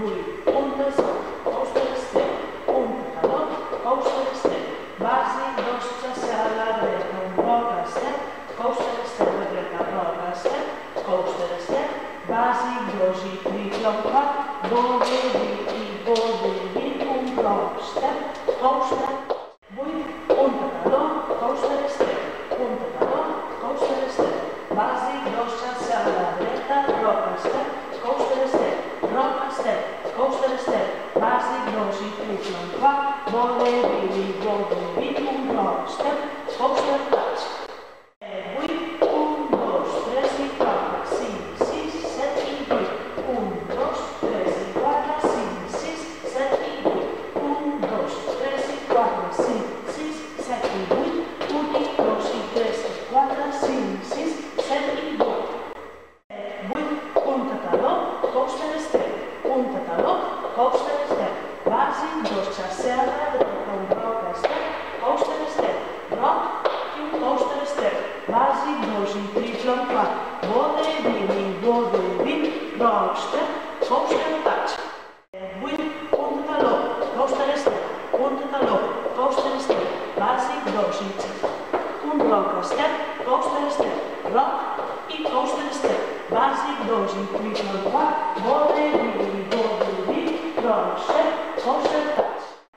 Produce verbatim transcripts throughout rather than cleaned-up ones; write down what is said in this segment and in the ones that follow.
vuit, punta sol, costa d'estel, punta taló, costa d'estel, bàsic, dos, xarxa a la dreta, un bloc a estel, costa d'estel, la dreta, bloc a estel, costa d'estel, bàsic, dos i triple, un quart, bode, vint i bode, vint, un bloc, estel, costa, vuit, punta taló, costa d'estel, punta taló, costa d'estel, bàsic, dos, xarxa a la dreta, bloc a estel, costa d'estel, bloc a estel, costa d'estel, bàsic, dos i triple, un quart, bode, vint i bode, vint, un bloc, estel, costa d'estel, vuit, un, dos, tres i quatre, cinc, sis, set i vuit, un, dos, tres i quatre, cinc, sis, set i vuit, un, dos, tres i quatre, cinc, sis, set i vuit, un, dos i tres i quatre, cinc, sis, set i vuit, vuit, punta taló, costa d'estel, punta taló, costa d'estel, bàsic, dos, xarxa a la dreta, un bloc a estel, costa d'estel, bloc i un costa d'estel, bàsic, dos i triple, un quart, bode, vint i bode, vint, bloc, estel, costa d'estel, vuit, punta taló, costa d'estel, punta taló, costa d'estel, bàsic, dos i un bloc a estel, costa d'estel, bloc i costa d'estel, bàsic, dos i triple, un quart, bode, vint i bode, vint, bloc, estel, costa d'estel,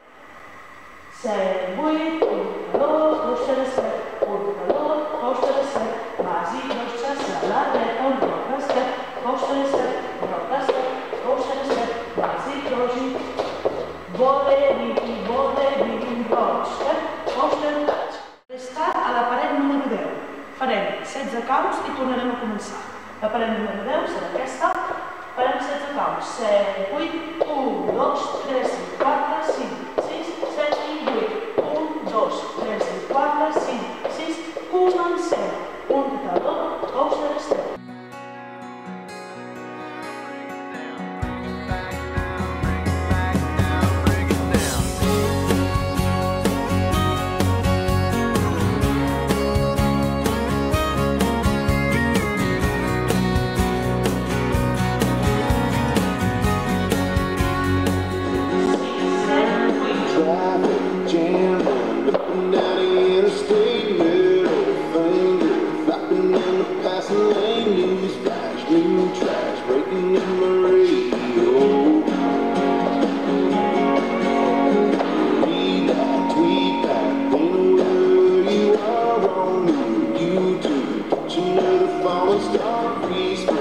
set, vuit, punta taló, costa d'estel, punta taló, costa d'estel, bàsic, dos, xarxa a la dreta, un bloc a estel, costa d'estel, bloc a estel, costa d'estel, bàsic, dos i bode, vint i bode, vint, un bloc, estel, costa d'estel. Restar a la paret número deu. Farem setze caus i tornarem a començar. La paret número deu serà aquesta. Farem setze caus. set, vuit, un, dos, tres, quatre, cinc, sis, set i vuit. un, dos, tres, quatre, cinc, sis, comencem. Punta taló, costa d'estel. Star breeze.